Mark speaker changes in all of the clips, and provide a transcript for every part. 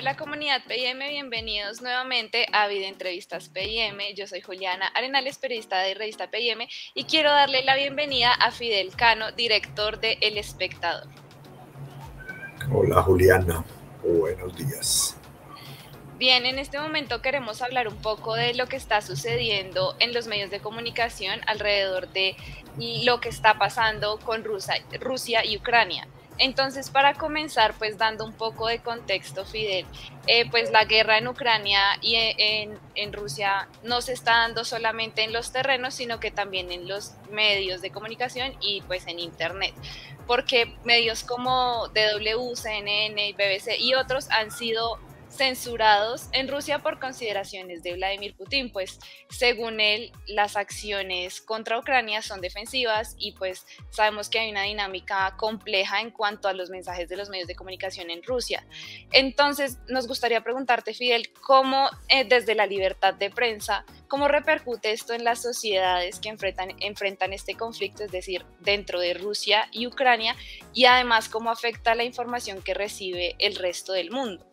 Speaker 1: Hola comunidad PIM, bienvenidos nuevamente a Vida Entrevistas PIM. Yo soy Juliana Arenales, periodista de Revista PIM, y quiero darle la bienvenida a Fidel Cano, director de El Espectador.
Speaker 2: Hola Juliana, buenos días.
Speaker 1: Bien, en este momento queremos hablar un poco de lo que está sucediendo en los medios de comunicación alrededor de lo que está pasando con Rusia y Ucrania. Entonces, para comenzar, pues dando un poco de contexto, Fidel, pues la guerra en Ucrania y en Rusia no se está dando solamente en los terrenos, sino que también en los medios de comunicación y pues en Internet, porque medios como DW, CNN, BBC y otros han sido censurados en Rusia por consideraciones de Vladimir Putin, pues según él las acciones contra Ucrania son defensivas y pues sabemos que hay una dinámica compleja en cuanto a los mensajes de los medios de comunicación en Rusia. Entonces nos gustaría preguntarte, Fidel, cómo desde la libertad de prensa, cómo repercute esto en las sociedades que enfrentan este conflicto, es decir, dentro de Rusia y Ucrania, y además cómo afecta la información que recibe el resto del mundo.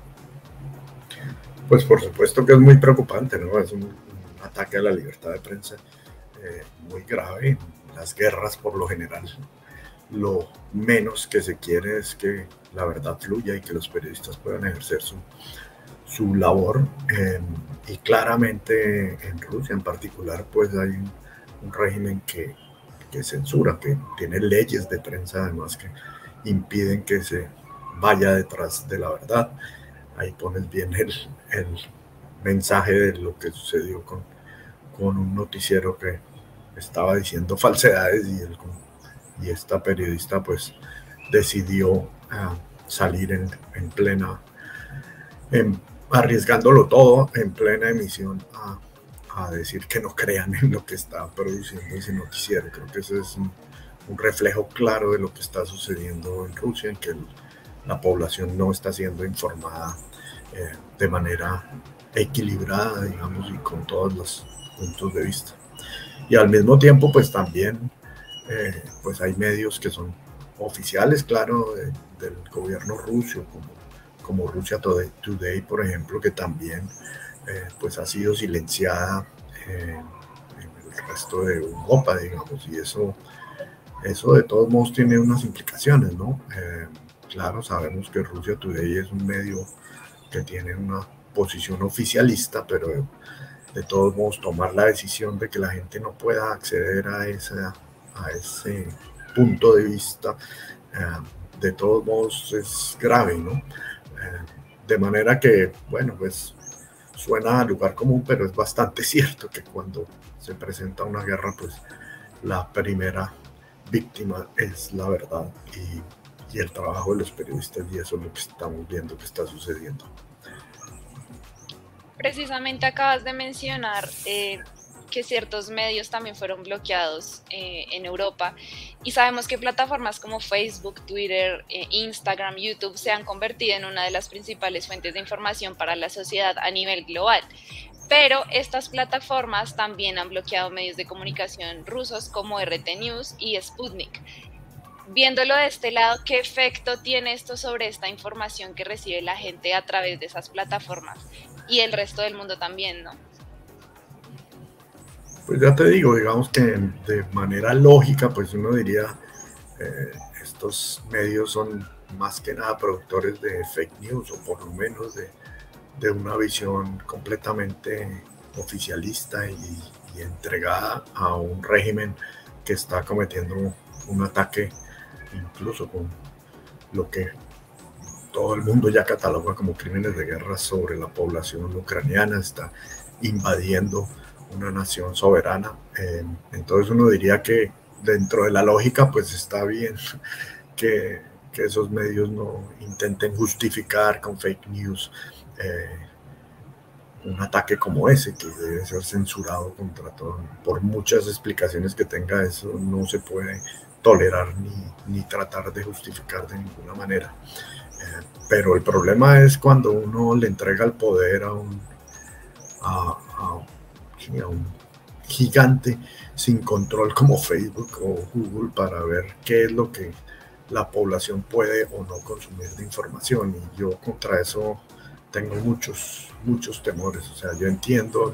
Speaker 2: Pues por supuesto que es muy preocupante, ¿no? Es un ataque a la libertad de prensa muy grave. Las guerras, por lo general, lo menos que se quiere es que la verdad fluya y que los periodistas puedan ejercer su labor. Y claramente en Rusia en particular, pues hay un régimen que censura, que tiene leyes de prensa además que impiden que se vaya detrás de la verdad. Ahí pones bien el mensaje de lo que sucedió con un noticiero que estaba diciendo falsedades y esta periodista pues decidió salir en plena, arriesgándolo todo en plena emisión a decir que no crean en lo que está produciendo ese noticiero. Creo que eso es un reflejo claro de lo que está sucediendo en Rusia, en que la población no está siendo informada de manera equilibrada, digamos, y con todos los puntos de vista. Y al mismo tiempo, pues también pues hay medios que son oficiales, claro, del gobierno ruso, como Russia Today, por ejemplo, que también pues ha sido silenciada en el resto de Europa, digamos, y eso de todos modos tiene unas implicaciones, ¿no? Claro, sabemos que Russia Today es un medio que tiene una posición oficialista, pero de todos modos tomar la decisión de que la gente no pueda acceder a ese punto de vista, de todos modos es grave, ¿no? De manera que, bueno, pues suena a lugar común, pero es bastante cierto que cuando se presenta una guerra, pues la primera víctima es la verdad y el trabajo de los periodistas, y eso es lo que estamos viendo que está sucediendo.
Speaker 1: Precisamente acabas de mencionar que ciertos medios también fueron bloqueados en Europa, y sabemos que plataformas como Facebook, Twitter, Instagram, YouTube se han convertido en una de las principales fuentes de información para la sociedad a nivel global. Pero estas plataformas también han bloqueado medios de comunicación rusos como RT News y Sputnik. Viéndolo de este lado, ¿qué efecto tiene esto sobre esta información que recibe la gente a través de esas plataformas y el resto del mundo también, ¿no?
Speaker 2: Pues ya te digo, digamos que de manera lógica, pues uno diría, estos medios son más que nada productores de fake news, o por lo menos de una visión completamente oficialista y entregada a un régimen que está cometiendo un ataque, incluso con lo que todo el mundo ya cataloga como crímenes de guerra sobre la población ucraniana, está invadiendo una nación soberana. Entonces uno diría que dentro de la lógica pues está bien que esos medios no intenten justificar con fake news un ataque como ese, que debe ser censurado contra todo. Por muchas explicaciones que tenga, eso no se puede tolerar ni tratar de justificar de ninguna manera. Pero el problema es cuando uno le entrega el poder a un gigante sin control como Facebook o Google para ver qué es lo que la población puede o no consumir de información. Y yo contra eso tengo muchos temores. O sea, yo entiendo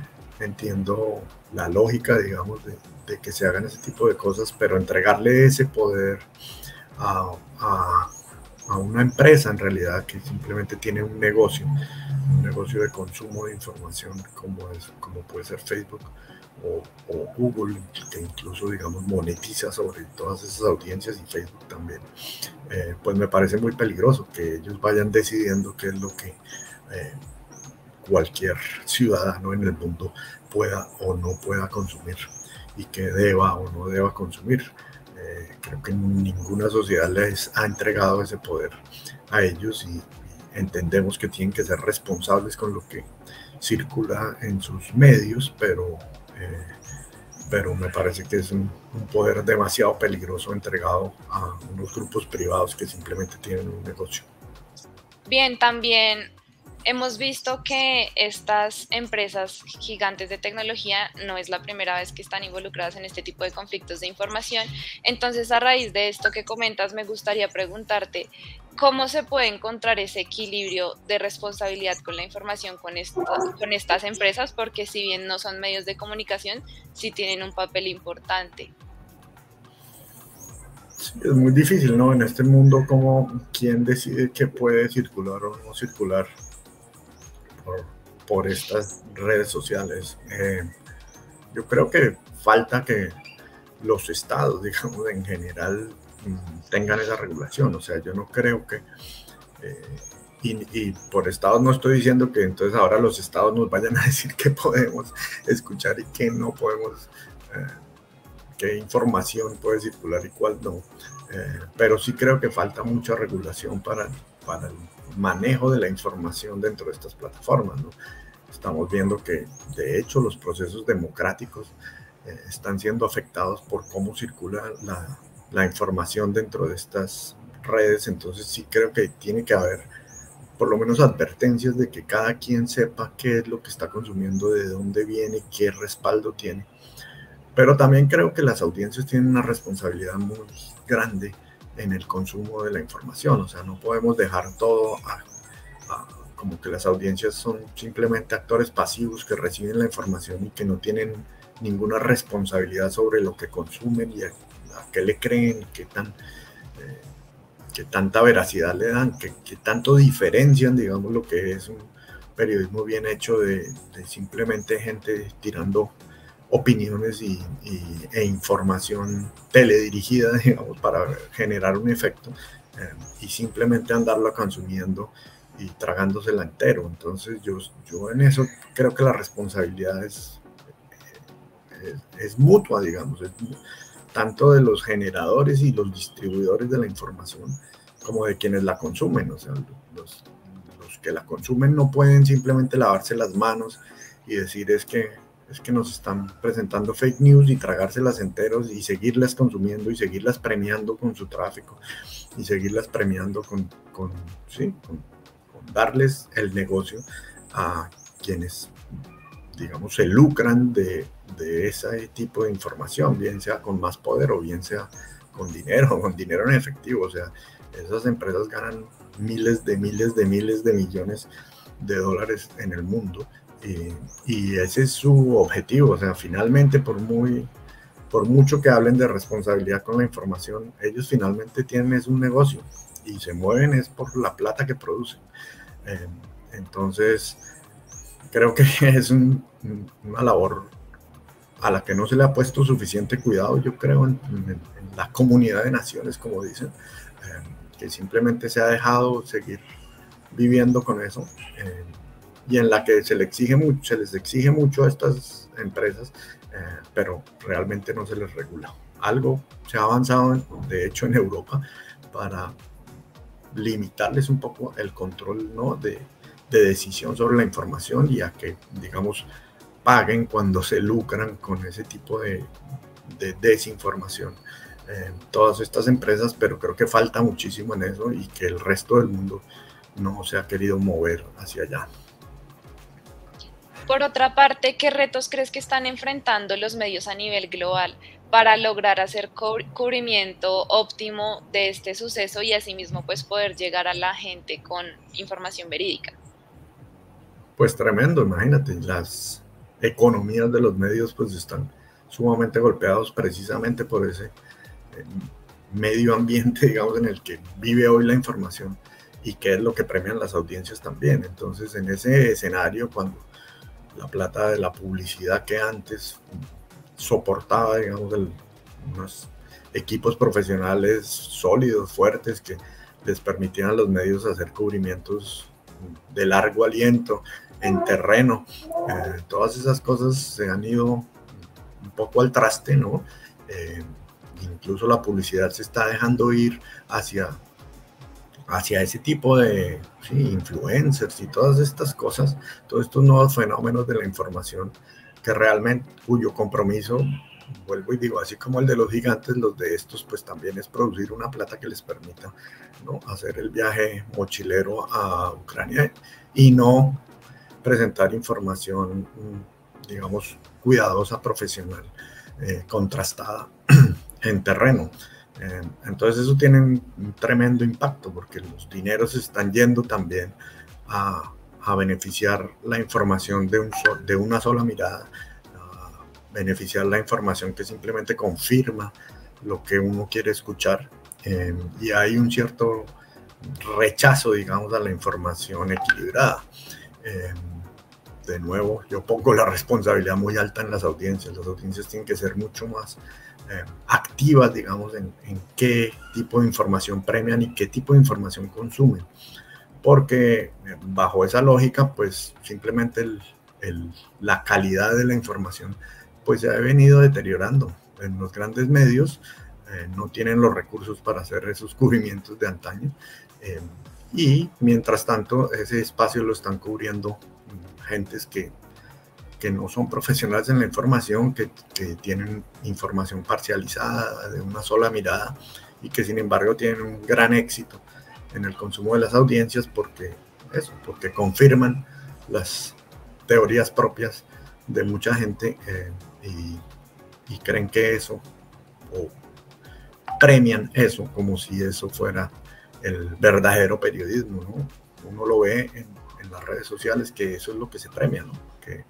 Speaker 2: la lógica, digamos, de que se hagan ese tipo de cosas, pero entregarle ese poder a, a una empresa en realidad que simplemente tiene un negocio de consumo de información como puede ser Facebook o Google, que incluso, digamos, monetiza sobre todas esas audiencias, y Facebook también, pues me parece muy peligroso que ellos vayan decidiendo qué es lo que cualquier ciudadano en el mundo pueda o no pueda consumir y que deba o no deba consumir. Creo que ninguna sociedad les ha entregado ese poder a ellos, y entendemos que tienen que ser responsables con lo que circula en sus medios, pero me parece que es un poder demasiado peligroso entregado a unos grupos privados que simplemente tienen un negocio.
Speaker 1: Bien, también hemos visto que estas empresas gigantes de tecnología no es la primera vez que están involucradas en este tipo de conflictos de información. Entonces, a raíz de esto que comentas, me gustaría preguntarte, ¿cómo se puede encontrar ese equilibrio de responsabilidad con la información con estas empresas? Porque si bien no son medios de comunicación, sí tienen un papel importante.
Speaker 2: Sí, es muy difícil, ¿no? En este mundo, como quién decide qué puede circular o no circular por estas redes sociales. Yo creo que falta que los estados, digamos, en general, tengan esa regulación. O sea, yo no creo que, y por estados no estoy diciendo que entonces ahora los estados nos vayan a decir qué podemos escuchar y qué no podemos, qué información puede circular y cuál no. Pero sí creo que falta mucha regulación para el manejo de la información dentro de estas plataformas, ¿no? Estamos viendo que, de hecho, los procesos democráticos están siendo afectados por cómo circula la información dentro de estas redes. Entonces sí creo que tiene que haber por lo menos advertencias de que cada quien sepa qué es lo que está consumiendo, de dónde viene, qué respaldo tiene. Pero también creo que las audiencias tienen una responsabilidad muy grande en el consumo de la información. O sea, no podemos dejar todo como que las audiencias son simplemente actores pasivos que reciben la información y que no tienen ninguna responsabilidad sobre lo que consumen y a qué le creen, qué tanta veracidad le dan, qué tanto diferencian, digamos, lo que es un periodismo bien hecho de simplemente gente tirando opiniones e información teledirigida, digamos, para generar un efecto, y simplemente andarla consumiendo y tragándosela entero. Entonces yo en eso creo que la responsabilidad es mutua, digamos, tanto de los generadores y los distribuidores de la información como de quienes la consumen. O sea, los que la consumen no pueden simplemente lavarse las manos y decir es que nos están presentando fake news y tragárselas enteros y seguirlas consumiendo y seguirlas premiando con su tráfico y seguirlas premiando con darles el negocio a quienes, digamos, se lucran de ese tipo de información, bien sea con más poder o bien sea con dinero en efectivo. O sea, esas empresas ganan miles de millones de dólares en el mundo, y ese es su objetivo. O sea, finalmente, por mucho que hablen de responsabilidad con la información, ellos finalmente tienen un negocio y se mueven es por la plata que producen. Entonces creo que es una labor a la que no se le ha puesto suficiente cuidado, yo creo, en la comunidad de naciones, como dicen, que simplemente se ha dejado seguir viviendo con eso, y en la que se les exige mucho a estas empresas, pero realmente no se les regula. Algo se ha avanzado, de hecho, en Europa para limitarles un poco el control, ¿no?, de decisión sobre la información, y a que, digamos, paguen cuando se lucran con ese tipo de desinformación, todas estas empresas. Pero creo que falta muchísimo en eso y que el resto del mundo no se ha querido mover hacia allá.
Speaker 1: Por otra parte, ¿qué retos crees que están enfrentando los medios a nivel global para lograr hacer cubrimiento óptimo de este suceso y asimismo pues poder llegar a la gente con información verídica?
Speaker 2: Pues tremendo, imagínate, las economías de los medios pues están sumamente golpeados precisamente por ese medio ambiente, digamos, en el que vive hoy la información y que es lo que premian las audiencias también. Entonces, en ese escenario, cuando la plata de la publicidad que antes soportaba, digamos, unos equipos profesionales sólidos, fuertes, que les permitían a los medios hacer cubrimientos de largo aliento en terreno, todas esas cosas se han ido un poco al traste, ¿no? Incluso la publicidad se está dejando ir hacia ese tipo de influencers y todas estas cosas, todos estos nuevos fenómenos de la información que realmente, cuyo compromiso, vuelvo y digo, así como el de los gigantes, los de estos pues también es producir una plata que les permita, ¿no?, hacer el viaje mochilero a Ucrania y no presentar información, digamos, cuidadosa, profesional, contrastada en terreno. Entonces eso tiene un tremendo impacto porque los dineros están yendo también a beneficiar la información de una sola mirada, a beneficiar la información que simplemente confirma lo que uno quiere escuchar, y hay un cierto rechazo, digamos, a la información equilibrada. De nuevo, yo pongo la responsabilidad muy alta en las audiencias. Las audiencias tienen que ser mucho más activas, digamos, en qué tipo de información premian y qué tipo de información consumen, porque bajo esa lógica, pues simplemente la calidad de la información pues se ha venido deteriorando. En los grandes medios no tienen los recursos para hacer esos cubrimientos de antaño, y mientras tanto ese espacio lo están cubriendo gentes que no son profesionales en la información, que tienen información parcializada de una sola mirada y que sin embargo tienen un gran éxito en el consumo de las audiencias porque confirman las teorías propias de mucha gente, y creen que eso, o premian eso como si eso fuera el verdadero periodismo, ¿no? Uno lo ve en las redes sociales que eso es lo que se premia, ¿no? Que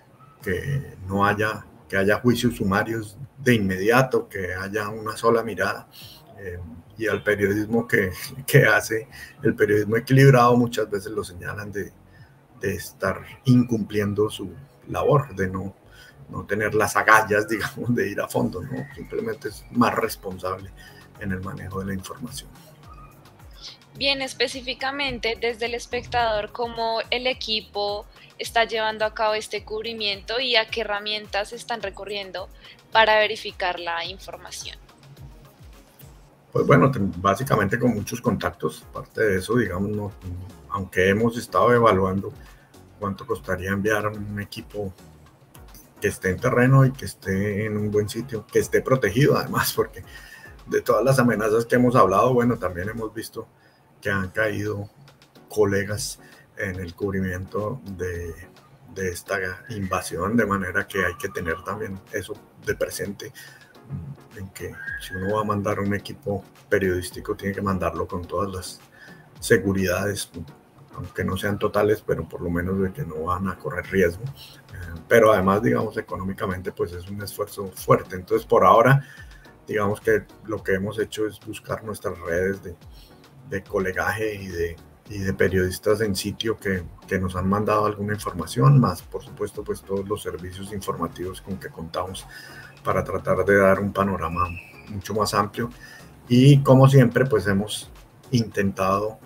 Speaker 2: haya juicios sumarios de inmediato, que haya una sola mirada, y al periodismo que hace el periodismo equilibrado muchas veces lo señalan de estar incumpliendo su labor, de no tener las agallas, digamos, de ir a fondo, ¿no? Simplemente es más responsable en el manejo de la información.
Speaker 1: Bien, específicamente desde el espectador, ¿cómo el equipo está llevando a cabo este cubrimiento y a qué herramientas están recurriendo para verificar la información?
Speaker 2: Pues bueno, básicamente con muchos contactos. Aparte de eso, digamos, aunque hemos estado evaluando cuánto costaría enviar un equipo que esté en terreno y que esté en un buen sitio, que esté protegido además, porque de todas las amenazas que hemos hablado, bueno, también hemos visto que han caído colegas en el cubrimiento de esta invasión, de manera que hay que tener también eso de presente, en que si uno va a mandar un equipo periodístico tiene que mandarlo con todas las seguridades, aunque no sean totales, pero por lo menos de que no van a correr riesgo. Pero además, digamos, económicamente pues es un esfuerzo fuerte. Entonces por ahora, digamos que lo que hemos hecho es buscar nuestras redes de colegaje y de periodistas en sitio que nos han mandado alguna información, más por supuesto pues todos los servicios informativos con que contamos para tratar de dar un panorama mucho más amplio. Y como siempre pues hemos intentado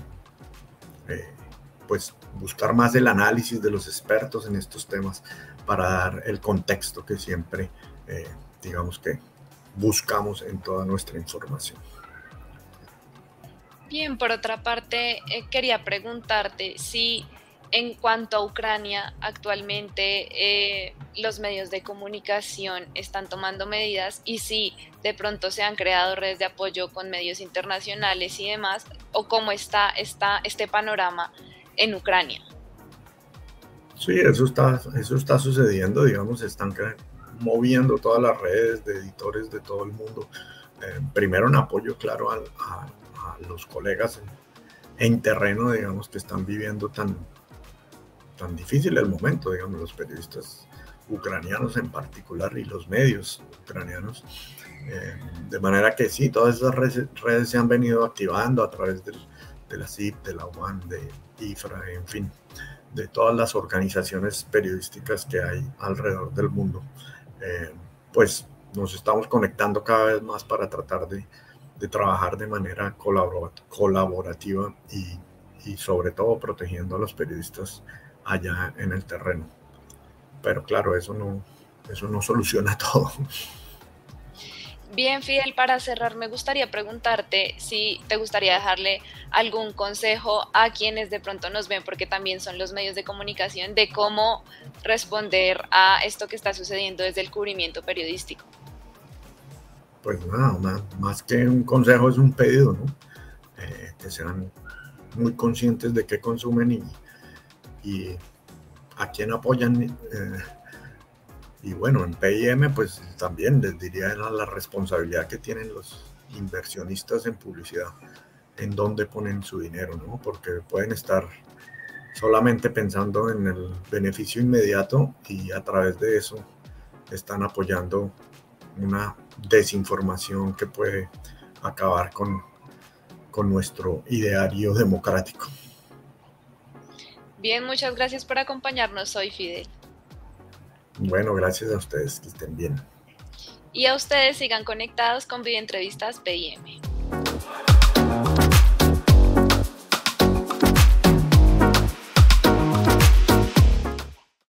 Speaker 2: pues buscar más el análisis de los expertos en estos temas para dar el contexto que siempre digamos que buscamos en toda nuestra información.
Speaker 1: Bien, por otra parte, quería preguntarte si en cuanto a Ucrania actualmente los medios de comunicación están tomando medidas y si de pronto se han creado redes de apoyo con medios internacionales y demás, o cómo está este panorama en Ucrania.
Speaker 2: Sí, eso está sucediendo, digamos, están moviendo todas las redes de editores de todo el mundo, primero en apoyo, claro, a los colegas en terreno, digamos, que están viviendo tan tan difícil el momento, digamos, los periodistas ucranianos en particular y los medios ucranianos. De manera que sí, todas esas redes se han venido activando a través de la CIP, de la UAN, de IFRA, en fin, de todas las organizaciones periodísticas que hay alrededor del mundo. Pues nos estamos conectando cada vez más para tratar de trabajar de manera colaborativa y sobre todo protegiendo a los periodistas allá en el terreno. Pero claro, eso no soluciona todo.
Speaker 1: Bien, Fidel, para cerrar me gustaría preguntarte si te gustaría dejarle algún consejo a quienes de pronto nos ven, porque también son los medios de comunicación, de cómo responder a esto que está sucediendo desde el cubrimiento periodístico.
Speaker 2: Pues nada, más que un consejo es un pedido, ¿no? Que sean muy conscientes de qué consumen y a quién apoyan. Y bueno, en PIM pues también les diría la responsabilidad que tienen los inversionistas en publicidad, en dónde ponen su dinero, ¿no? Porque pueden estar solamente pensando en el beneficio inmediato y a través de eso están apoyando una desinformación que puede acabar con nuestro ideario democrático.
Speaker 1: Bien, muchas gracias por acompañarnos hoy, Fidel.
Speaker 2: Bueno, gracias a ustedes, que estén bien.
Speaker 1: Y a ustedes sigan conectados con Videoentrevistas PIM.